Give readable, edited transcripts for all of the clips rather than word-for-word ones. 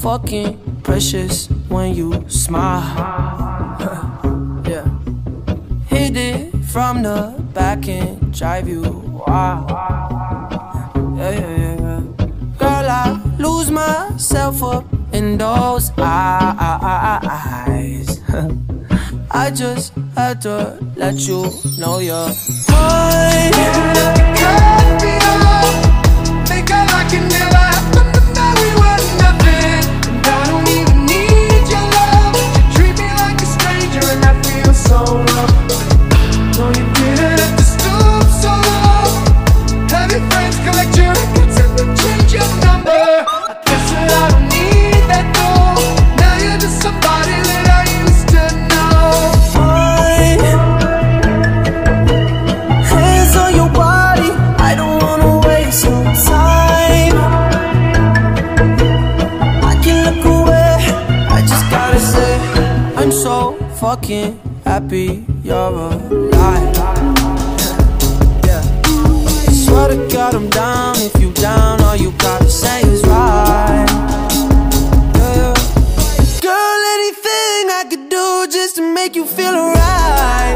fucking precious when you smile. Yeah. Hit it from the back and drive you wild. Yeah, yeah, yeah, yeah. Girl, I lose myself up in those eyes. I just had to let you know you're mine. Cut me off, make all I can never happen, but now we were nothing. And I don't even need your love. You treat me like a stranger and I feel so rough. No, you didn't have to stoop so low. Have your friends collect your records and then change your number. I guess that I don't need that though. Now you're just somebody that I used to know. Hands on your body, I don't wanna waste your time. I can look away, I just gotta say I'm so fucking happy you're alive. Yeah. Swear to God I'm down. If you down, all you gotta say is right. Yeah. Girl, anything I could do just to make you feel alright.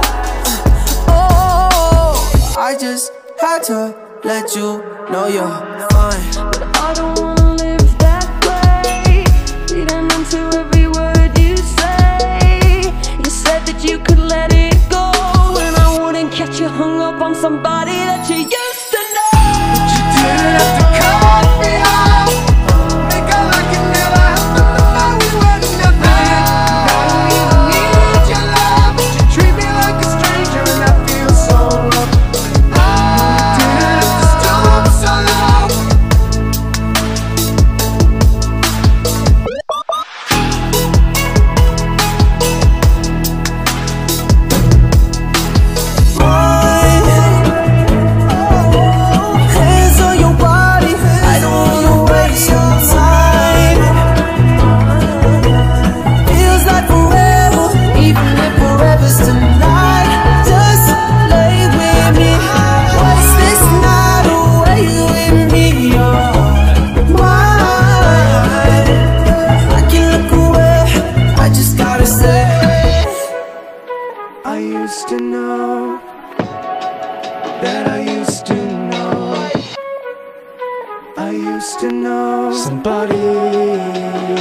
Oh, I just had to let you know you're fine. But I don't wanna live that way, reading into every word you say. You said that you could let it go, and I wouldn't catch you hung up on somebody that you used to know. You didn't have to cut me off, make all I can never happen, but now we were nothing. And I don't even need your love. You treat me like a stranger and I feel so rough. You didn't have to stoop so low. Hands on your body, I don't wanna waste your time. Feels like forever, even if forever's tonight. Just lay with me, waste this night away with me. You're mine. I can look away, I just gotta say I used to know that I used to know. I used to know somebody.